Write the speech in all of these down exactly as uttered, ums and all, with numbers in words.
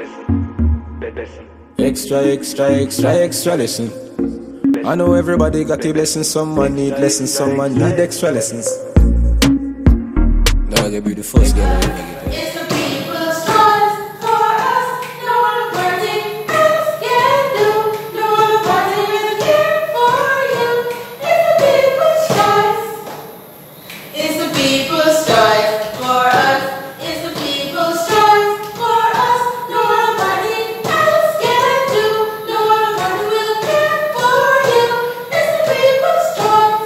Extra, extra, extra, extra lesson. I know everybody got a blessing, someone need lessons, someone need extra lessons. Now you be the first girl to get it. It's the people's choice for us. No one party else can do. No one party will care for you. It's the people's choice. It's the people's choice for us. It's the people's choice for us. No one party else can do. No one party will care for you. It's the people's choice.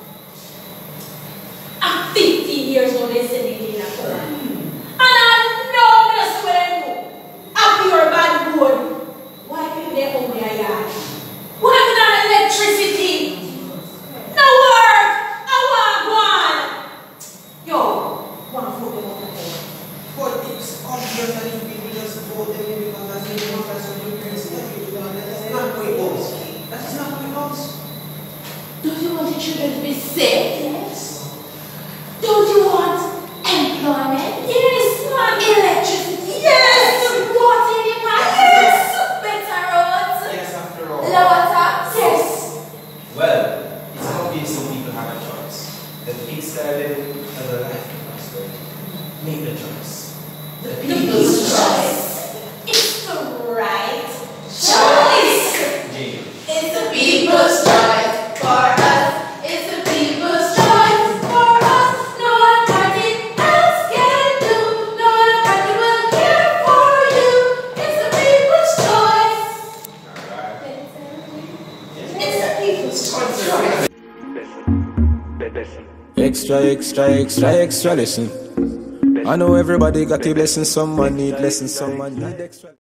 I'm fifteen years old. They said they did not go. And I know that's what I know. A pure bad road. Why people they own their yard? Why without electricity? No work. I want one. Yo, one foot them up the head. But it's obvious that if people just vote them in because that's the democracy of your parents, that's not how it goes. That is not how it goes. Don't you want your children to be safe? Yes. Don't you want employment? Yes. Electricity? Yes. Water in your pipe? Yes. Better roads? Yes, after all. Lower tax? Yes. Well, it's obvious some people have a choice. The pigs that are living and the life of prosperity. Make the choice. The people's choice. It's the right choice. Jane. It's the people's choice for us. It's the people's choice for us. No one party else can do. No one party will care for you. It's the people's choice. It's the people's choice. Extra, extra, extra, extra lesson. I know everybody got a blessing, someone need lessons, someone need extra.